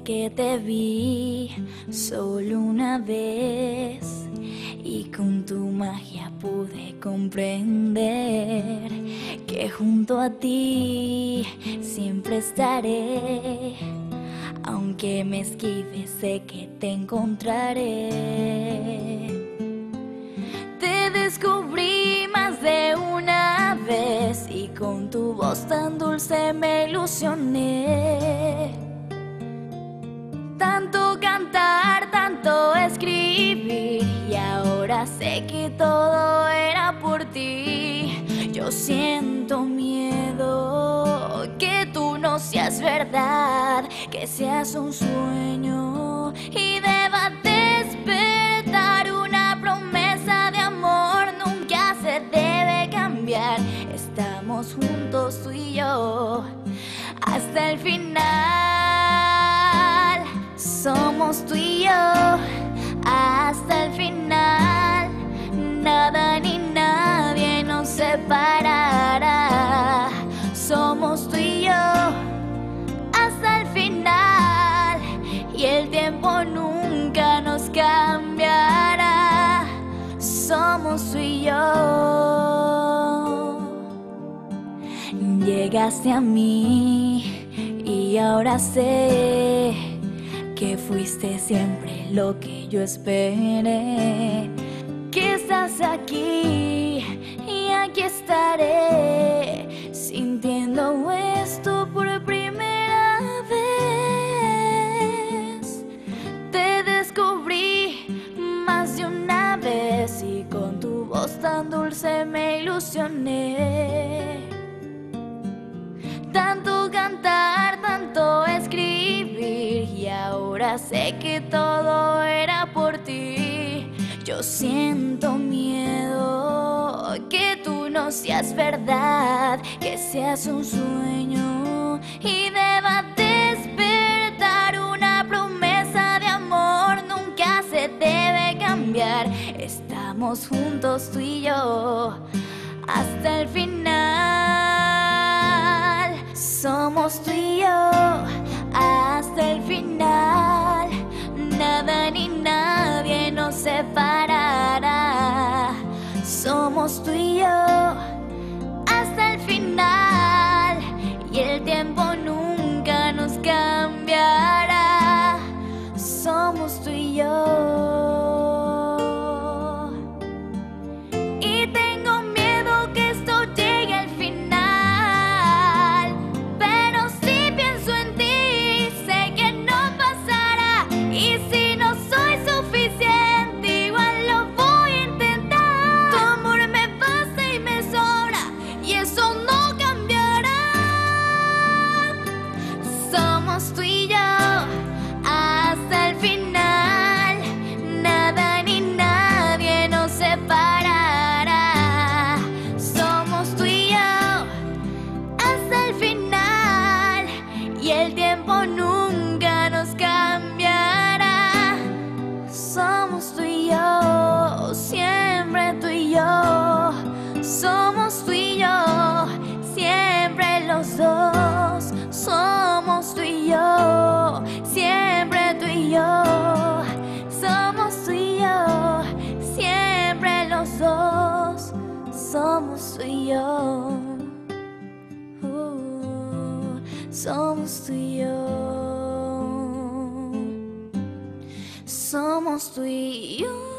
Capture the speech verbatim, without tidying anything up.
Sé que te vi solo una vez y con tu magia pude comprender que junto a ti siempre estaré. Aunque me esquives, sé que te encontraré. Te descubrí más de una vez y con tu voz tan dulce me ilusioné. Tanto cantar, tanto escribir y ahora sé que todo era por ti. Yo siento miedo que tú no seas verdad, que seas un sueño y deba despertar. Una promesa de amor nunca se debe cambiar. Estamos juntos tú y yo hasta el final. Somos tú y yo hasta el final. Nada ni nadie nos separará. Somos tú y yo hasta el final. Y el tiempo nunca nos cambiará. Somos tú y yo. Llegaste a mí y ahora sé que fuiste siempre lo que yo esperé. Que estás aquí y aquí estaré, sintiendo esto por primera vez. Te descubrí más de una vez y con tu voz tan dulce me ilusioné. Tanto cantar, tanto escribir y ahora sé que todo era por ti. Yo siento miedo que tú no seas verdad, que seas un sueño y deba despertar. Una promesa de amor nunca se debe cambiar. Estamos juntos tú y yo hasta el final. Somos tú y yo hasta el final. Nada ni nadie nos separará. Somos tú y yo hasta el final. Y el tiempo nunca nos cambiará. Somos tú y yo. Y tengo miedo que esto llegue al final, pero si pienso en ti sé que no pasará. Y si no soy suficiente, igual lo voy a intentar. Tu amor me basta y me sobra y eso no cambiará. Somos tú y yo hasta el final. Nada ni nadie nos separará. Somos tú y yo hasta el final. Y el tiempo nunca nos cambiará. Somos tú y yo, siempre tú y yo. Somos tú y yo, siempre los dos. Somos tú y yo, siempre tú y yo. Somos tú y yo, siempre los dos. Somos tú y yo. Uh, somos tú y yo. Somos tú y yo.